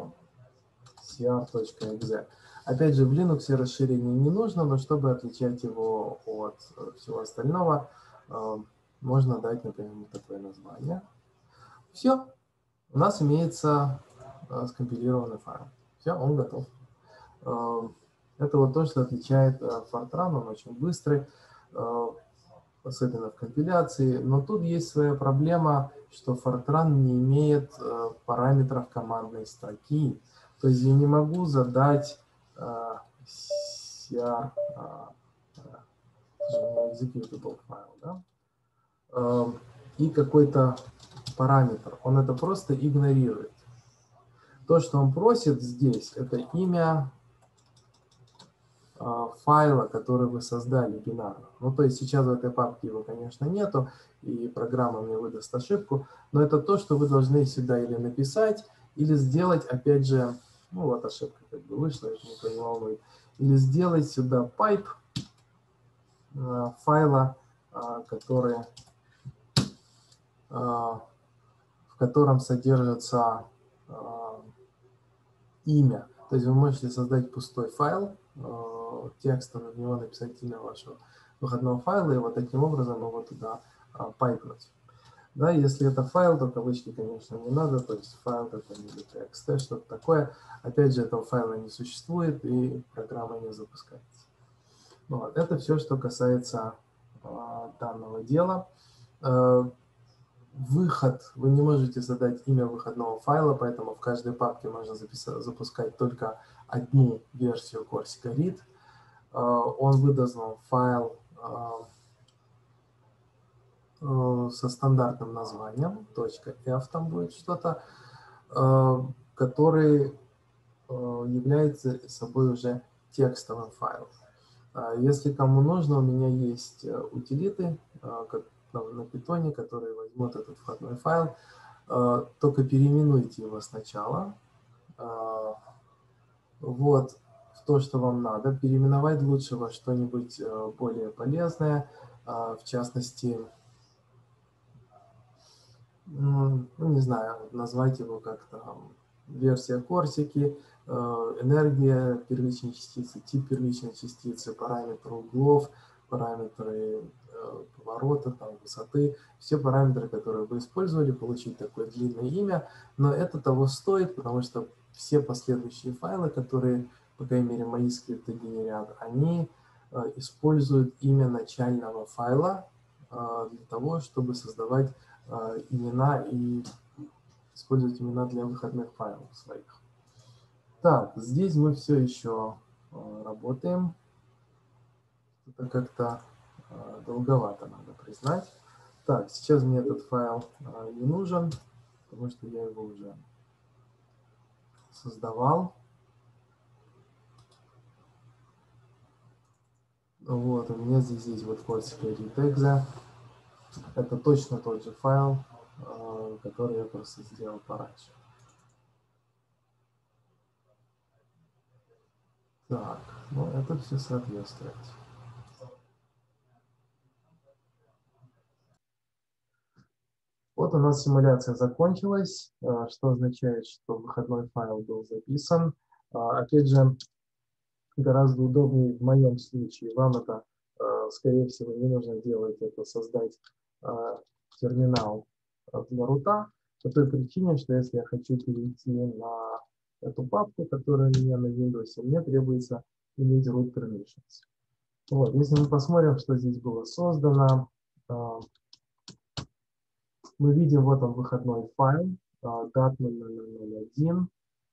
cr.exe. Опять же, в Linux расширение не нужно, но чтобы отличать его от всего остального, можно дать, например, такое название. Все, у нас имеется скомпилированный файл. Все, он готов. Это вот то, что отличает Fortran, он очень быстрый, особенно в компиляции. Но тут есть своя проблема, что Fortran не имеет параметров командной строки. То есть я не могу задать cr, executable файл, да? И какой-то параметр. Он это просто игнорирует. То, что он просит здесь, это имя файла, который вы создали бинарно. Ну, то есть сейчас в этой папке его, конечно, нету, и программа мне выдаст ошибку, но это то, что вы должны сюда или написать, или сделать, опять же, ну вот ошибка как бы вышла, это никто не волнует, или сделать сюда pipe файла, который, в котором содержится имя. То есть вы можете создать пустой файл, текста, на него написать имя вашего выходного файла, и вот таким образом его туда а, пайпнуть. Да, если это файл, то кавычки, конечно, не надо, то есть файл какой-нибудь txt, что-то такое. Опять же, этого файла не существует, и программа не запускается. Вот, это все, что касается а, данного дела. А, выход, вы не можете задать имя выходного файла, поэтому в каждой папке можно записать, запускать только одну версию Corsica Read. Он выдаст вам файл со стандартным названием, .f там будет что-то, который является собой уже текстовым файлом. Если кому нужно, у меня есть утилиты на питоне, которые возьмут этот входной файл, только переименуйте его сначала. Вот в то, что вам надо. Переименовать лучше во что-нибудь более полезное, в частности, ну, не знаю, назвать его как-то версия Корсики, энергия первичной частицы, тип первичной частицы, параметры углов, параметры поворота, там, высоты, все параметры, которые вы использовали, получить такое длинное имя, но это того стоит, потому что все последующие файлы, которые, по крайней мере, мои скрипты генерят, они используют имя начального файла для того, чтобы создавать имена и использовать имена для выходных файлов своих. Так, здесь мы все еще работаем. Это как-то долговато, надо признать. Так, сейчас мне этот файл не нужен, потому что я его уже создавал. Вот, у меня здесь есть вот Corsica Read.exe. Это точно тот же файл, который я просто сделал пораньше. Так, ну это все соответствует. Вот у нас симуляция закончилась, что означает, что выходной файл был записан. Опять же, гораздо удобнее в моем случае. Вам это, скорее всего, не нужно делать, это создать терминал для рута, по той причине, что если я хочу перейти на эту папку, которая у меня на Windows, мне требуется иметь root permissions. Вот, если мы посмотрим, что здесь было создано, мы видим, вот он выходной файл, дат ноль ноль ноль один,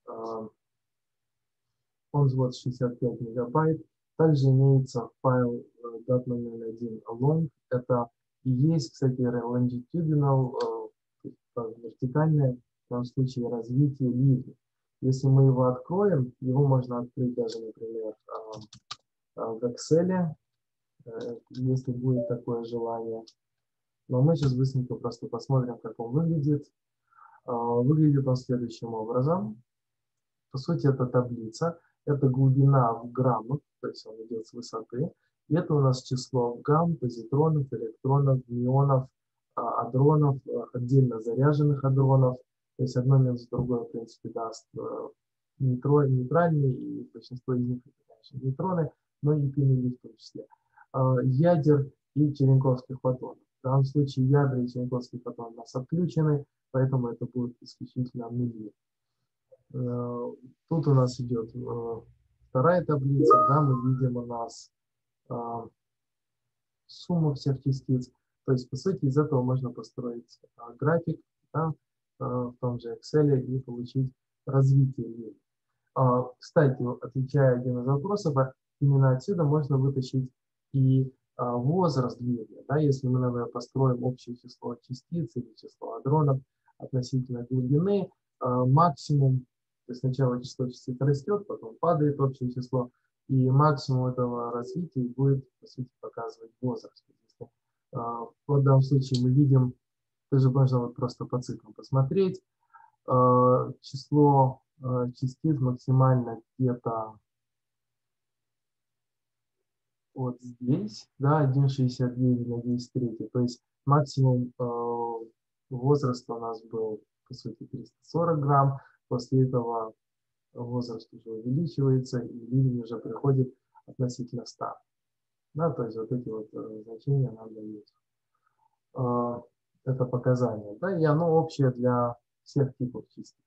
он вот шестьдесят пять мегабайт. Также имеется файл дат ноль ноль один long, это и есть, кстати, longitudinal, вертикальное, в том случае развитие линии. Если мы его откроем, его можно открыть даже, например, в Excel, если будет такое желание. Но мы сейчас быстренько просто посмотрим, как он выглядит. Выглядит он следующим образом. По сути, это таблица. Это глубина в граммах, то есть он идет с высоты. И это у нас число гамм, позитронов, электронов, мионов, адронов, отдельно заряженных адронов. То есть одно минус другое, в принципе, даст нейтральные, и большинство из них, конечно, нейтроны, но и пи в том числе. Ядер и черенковских фотонов. В данном случае ядра и черенковский фотон у нас отключены, поэтому это будет исключительно нули. Тут у нас идет вторая таблица, да, мы видим у нас сумму всех частиц. То есть, по сути, из этого можно построить график, да, в том же Excel и получить развитие линий. Кстати, отвечая один из вопросов, именно отсюда можно вытащить и возраст двигателя. Да, если мы, например, построим общее число частиц или число адронов относительно глубины, максимум, то есть сначала число частиц растет, потом падает общее число, и максимум этого развития будет, по сути, показывать возраст. Если, в данном случае мы видим, тоже можно вот просто по циклам посмотреть, число частиц максимально где-то вот здесь, да, один целых шестьдесят девять на десять третьих, то есть максимум э, возраста у нас был, по сути, триста сорок грамм, после этого возраст уже увеличивается, и ливень уже приходит относительно ста. Да, то есть вот эти вот э, значения нам дают. Э, это показания, да, и оно общее для всех типов частиц.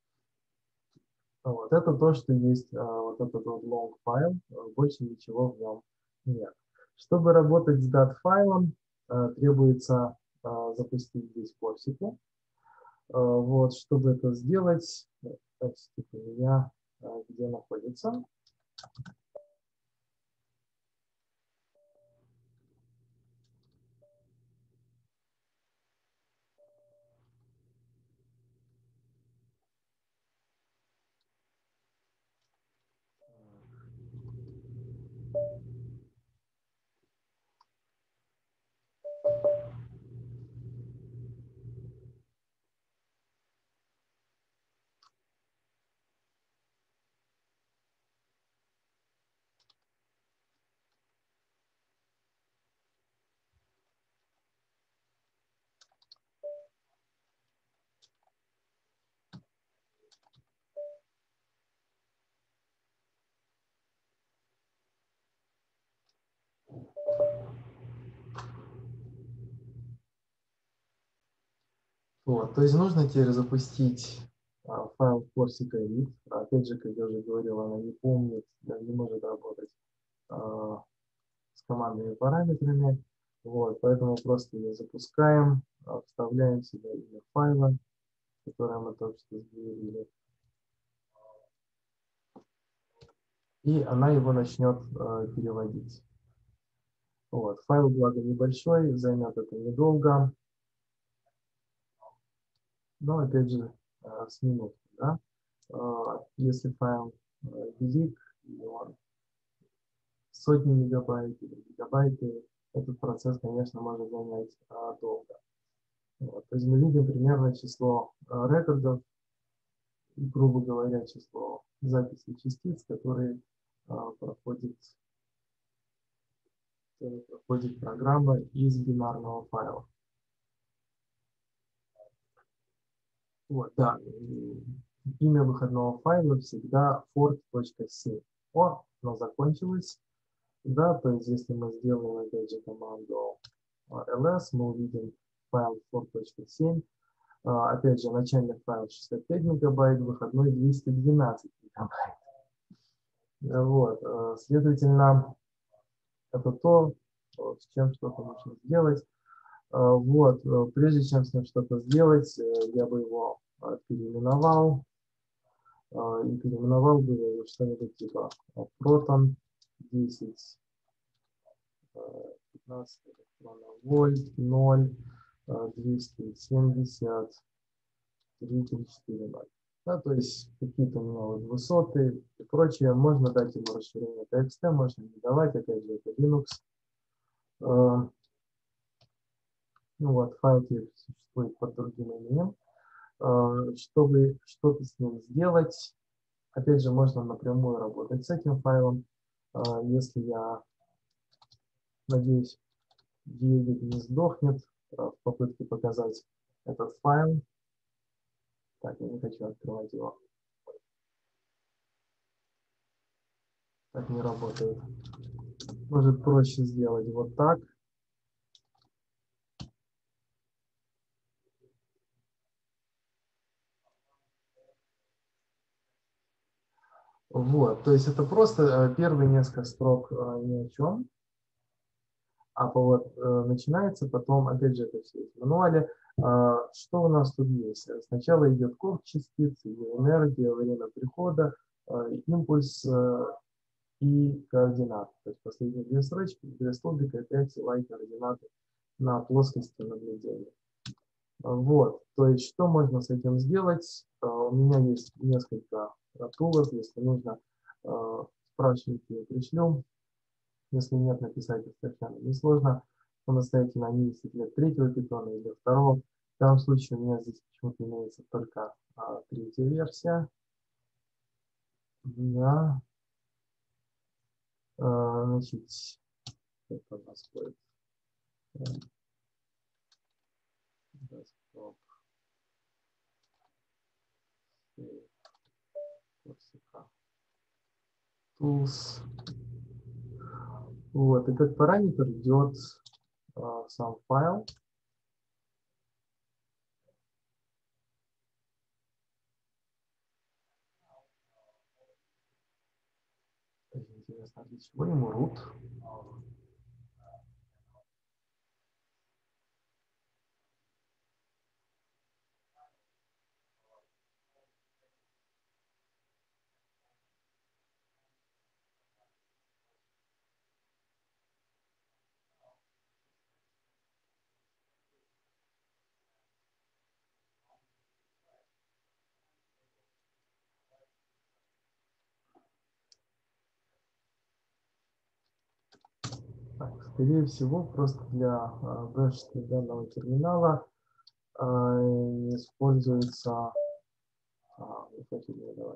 Вот, это то, что есть, а, вот этот вот long файл, больше ничего в нем нет. Чтобы работать с дат файлом, а, требуется а, запустить здесь Corsica. А, вот, чтобы это сделать, значит, у меня а, где находится. Вот, то есть нужно теперь запустить а, файл Corsica init. Опять же, как я уже говорил, она не помнит, не может работать а, с командными параметрами. Вот, поэтому просто ее запускаем, вставляем сюда имя файла, которое мы только что сгенерили. И она его начнет э, переводить. Вот, файл, благо, небольшой, займет это недолго. Но, опять же, э, с минут, да? Э, если файл э, велик, и он сотни мегабайт или гигабайты, этот процесс, конечно, может занять э, долго. Вот, то есть мы видим примерно число э, рекордов, грубо говоря, число записей частиц, которые э, проходит, которые проходит программа из бинарного файла. Вот, да, имя выходного файла всегда fort.c. О, оно закончилось. Да, то есть если мы сделаем опять же команду ls, мы увидим файл fort.семь. Опять же, начальный файл шестьдесят пять мегабайт, выходной двести двенадцать мегабайт. Вот, следовательно, это то, с чем что-то нужно сделать. Вот, прежде чем с ним что-то сделать, я бы его переименовал. И переименовал бы его что-нибудь типа Proton десять, пятнадцать вольт, ноль, двести семьдесят, три, три, четыре, ноль. Да, то есть какие-то у меня вот высоты и прочее. Можно дать ему расширение txt, можно не давать, опять же, это Linux. Э, Ну вот, файл теперь существует под другим именем. Э, Чтобы что-то с ним сделать, опять же, можно напрямую работать с этим файлом. Э, Если я, надеюсь, Gedit не сдохнет э, в попытке показать этот файл. Так, я не хочу открывать его. Так не работает. Может проще сделать вот так. Вот, то есть это просто э, первые несколько строк э, ни о чем, а по вот э, начинается потом, опять же, это все в мануале. Э, Что у нас тут есть? Сначала идет код частицы, ее энергия, время прихода, э, импульс э, и координаты. То есть последние две строчки, две столбика, опять ссылка и координаты на плоскости наблюдения. Вот, то есть что можно с этим сделать? Э, У меня есть несколько тулов, если нужно, э, спрашивайте, я пришлю. Если нет, написать это совершенно несложно. Самостоятельно они есть для третьего питона или для второго. В данном случае у меня здесь почему-то имеется только а, третья версия. Да. А, значит, это у нас будет desktop, tools. Вот, и как параметр идет а, сам файл. Интересно, для чего ему root? Так, скорее всего, просто для а, bash данного терминала а, используется, а, не хочу мне давать,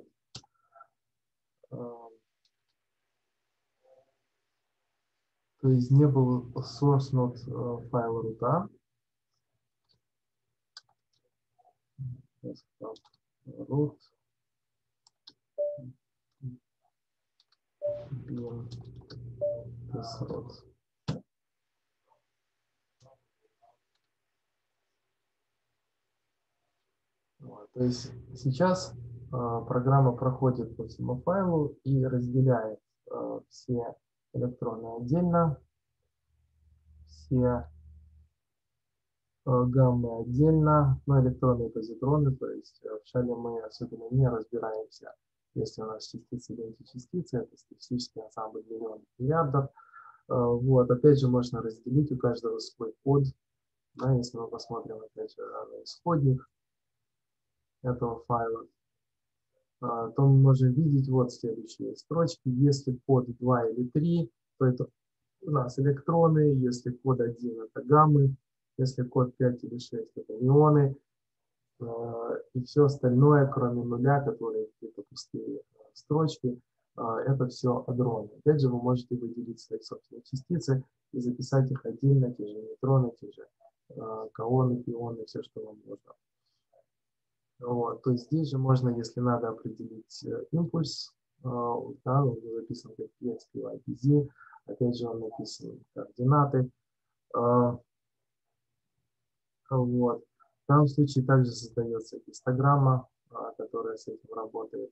а, то есть не был source node а, файл рута. root bin root. Вот, то есть сейчас а, программа проходит по всему файлу и разделяет а, все электроны отдельно, все а, гаммы отдельно, но электроны и позитроны, то есть э, в шале мы особенно не разбираемся, если у нас частицы или античастицы, это статистический ансамбль миллионов миллиардов. А, вот, опять же, можно разделить у каждого свой код, да, если мы посмотрим опять же на исходник этого файла, то мы можем видеть вот следующие строчки. Если код два или три, то это у нас электроны, если код один, это гаммы, если код пять или шесть, это мионы, и все остальное, кроме нуля, которые какие-то пустые строчки, это все адроны. Опять же, вы можете выделить свои собственные частицы и записать их отдельно, те же нейтроны, те же каоны, пионы, все, что вам нужно. Вот, то есть здесь же можно, если надо, определить э, импульс, э, да, он записан как и экс пи вай пи зет, опять же он написан координаты. Э, вот. В данном случае также создается гистограмма, э, которая с этим работает.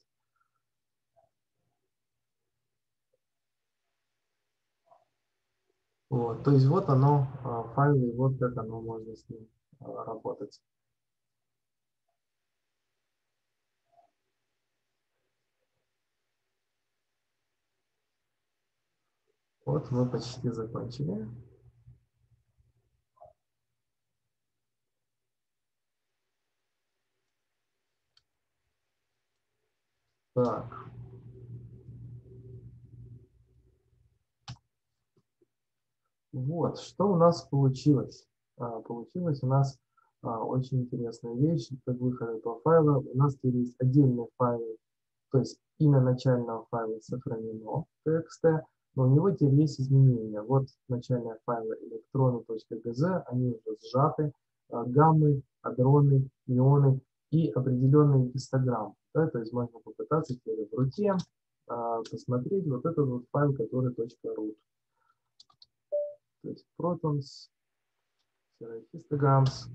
Вот, то есть вот оно, э, файл, и вот как оно можно с ним э, работать. Вот мы почти закончили. Так. Вот, что у нас получилось? А, получилась у нас а, очень интересная вещь. Как выход этого файла, у нас теперь есть отдельные файлы, то есть имя начального файла сохранено в txt, но у него теперь есть изменения. Вот начальные файлы электроны.гз, они уже сжаты, а, гаммы, адроны, ионы и определенные гистограммы. Да, то есть можно попытаться теперь в руте а, посмотреть вот этот вот файл, который .root. То есть protons, histograms.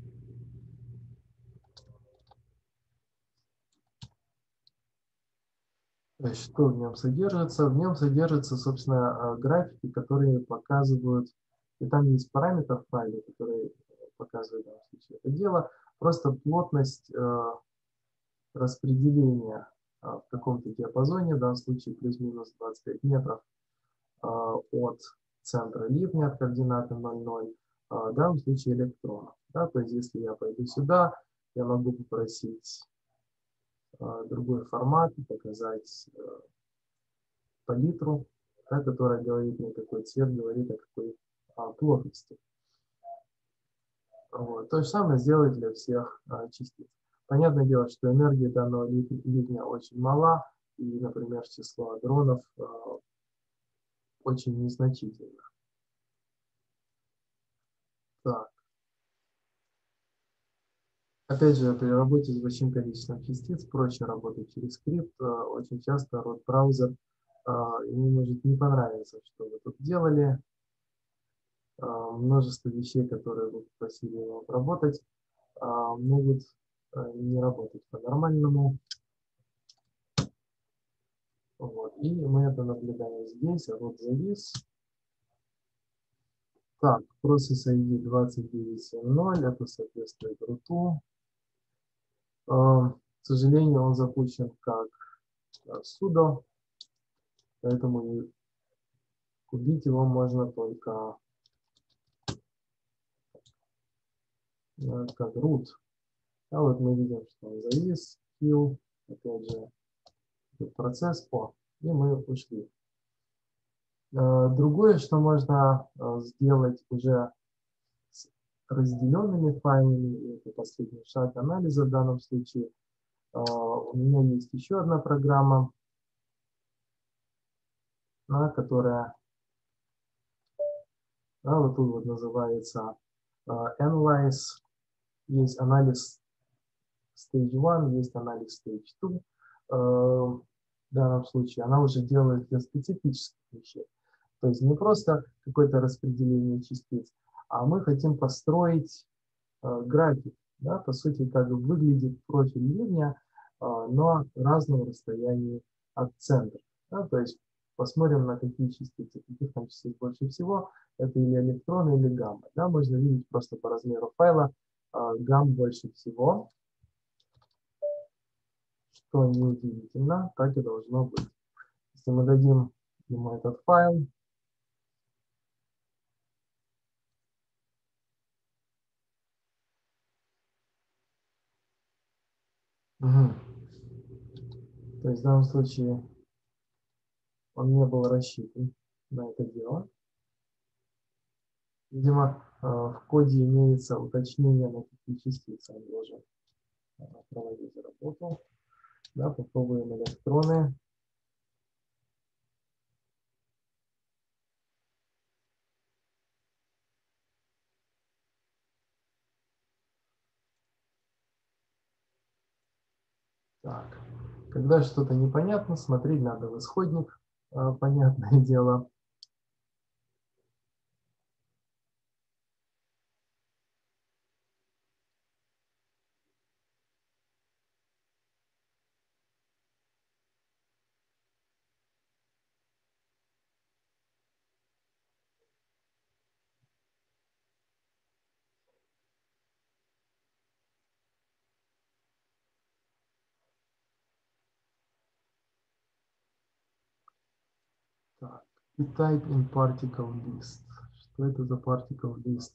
Значит, что в нем содержится? В нем содержатся, собственно, графики, которые показывают, и там есть параметр в файле, который показывает в данном случае это дело, просто плотность э, распределения э, в каком-то диапазоне, в данном случае плюс-минус двадцать пять метров э, от центра ливня, от координаты ноль ноль, э, в данном случае электронов. Да? То есть, если я пойду сюда, я могу попросить другой формат, показать э, палитру, да, которая говорит мне, какой цвет говорит о какой а, плотности. Вот. То же самое сделать для всех а, частиц. Понятное дело, что энергия данного ливня очень мала, и, например, число адронов а, очень незначительно. Так. Опять же, при работе с большим количеством частиц проще работать через скрипт. Очень часто рот-браузер, ему может не понравиться, что вы тут делали. Множество вещей, которые вы попросили его обработать, могут не работать по-нормальному. Вот. И мы это наблюдаем здесь. А вот завис. Так, process ай ди двадцать девять семьдесят ноль, это соответствует руту. К сожалению, он запущен как sudo, поэтому убить его можно только как root. А вот мы видим, что он завис, kill, опять же, этот процесс, о, и мы ушли. Другое, что можно сделать уже с разделенными файлами, и это последний шаг анализа в данном случае. У меня есть еще одна программа, которая вот тут вот называется Analyze. Есть анализ Stage один, есть анализ Stage два. В данном случае она уже делает для специфических вещей. То есть не просто какое-то распределение частиц, а мы хотим построить э, график. Да, по сути, как выглядит профиль ливня э, на разном расстоянии от центра. Да, то есть посмотрим, на какие частицы, каких там частиц больше всего. Это или электроны, или гамма. Да, можно видеть просто по размеру файла э, гамм больше всего, что неудивительно, так и должно быть. Если мы дадим ему этот файл, угу. То есть в данном случае он не был рассчитан на это дело. Видимо, в коде имеется уточнение, на какие частицы он должен проводить работу. Да, попробуем электроны. Так. Когда что-то непонятно, смотреть надо в исходник, понятное дело. Так. И type in particle list. Что это за particle list?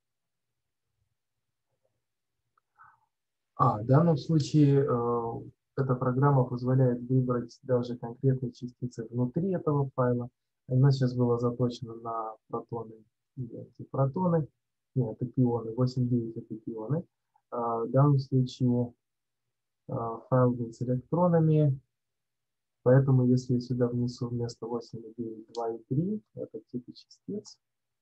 А, в данном случае э, эта программа позволяет выбрать даже конкретные частицы внутри этого файла. У нас сейчас было заточено на протоны и антипротоны. Нет, это пионы. восемь девять это пионы. В данном случае файл был с электронами. Поэтому, если я сюда внесу вместо восемь девять два и три, это типы частиц,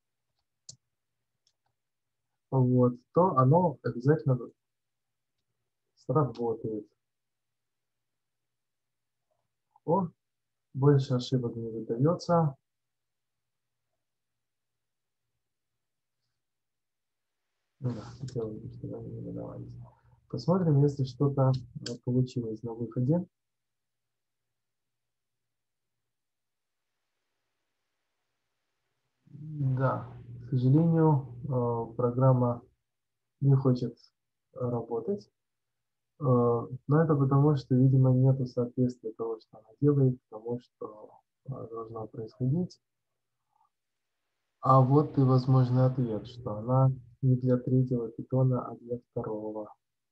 вот, то оно обязательно сработает. О, больше ошибок не выдается. Ну да, хотел, чтобы они не выдавались. Посмотрим, если что-то получилось на выходе. Да, к сожалению, программа не хочет работать. Но это потому, что, видимо, нету соответствия того, что она делает, тому, что должно происходить. А вот и возможный ответ, что она не для третьего питона, а для второго.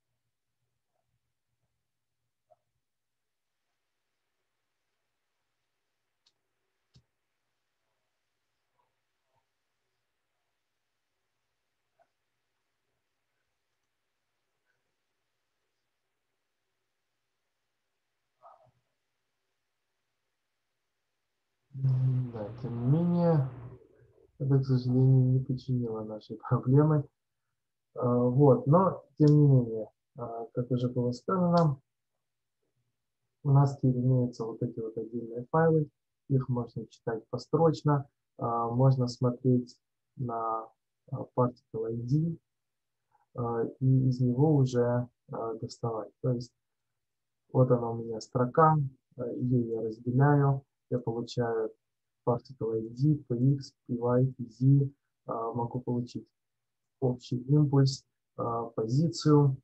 Да, тем не менее, это, к сожалению, не починило нашей проблемы. Вот, но, тем не менее, как уже было сказано, у нас теперь имеются вот эти вот отдельные файлы, их можно читать построчно, можно смотреть на particle ай ди и из него уже доставать. То есть вот она у меня строка, ее я разделяю, я получаю particle ай ди, px, py, pz, могу получить общий импульс, позицию,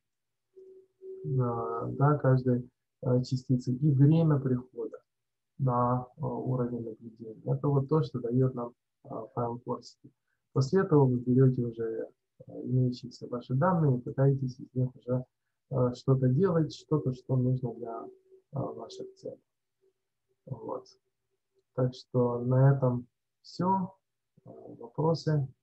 да, каждой частицы и время прихода на уровень наблюдения. Это вот то, что дает нам файл Corsity. После этого вы берете уже имеющиеся ваши данные и пытаетесь из них уже что-то делать, что-то, что нужно для ваших целей. Вот. Так что на этом все. Вопросы?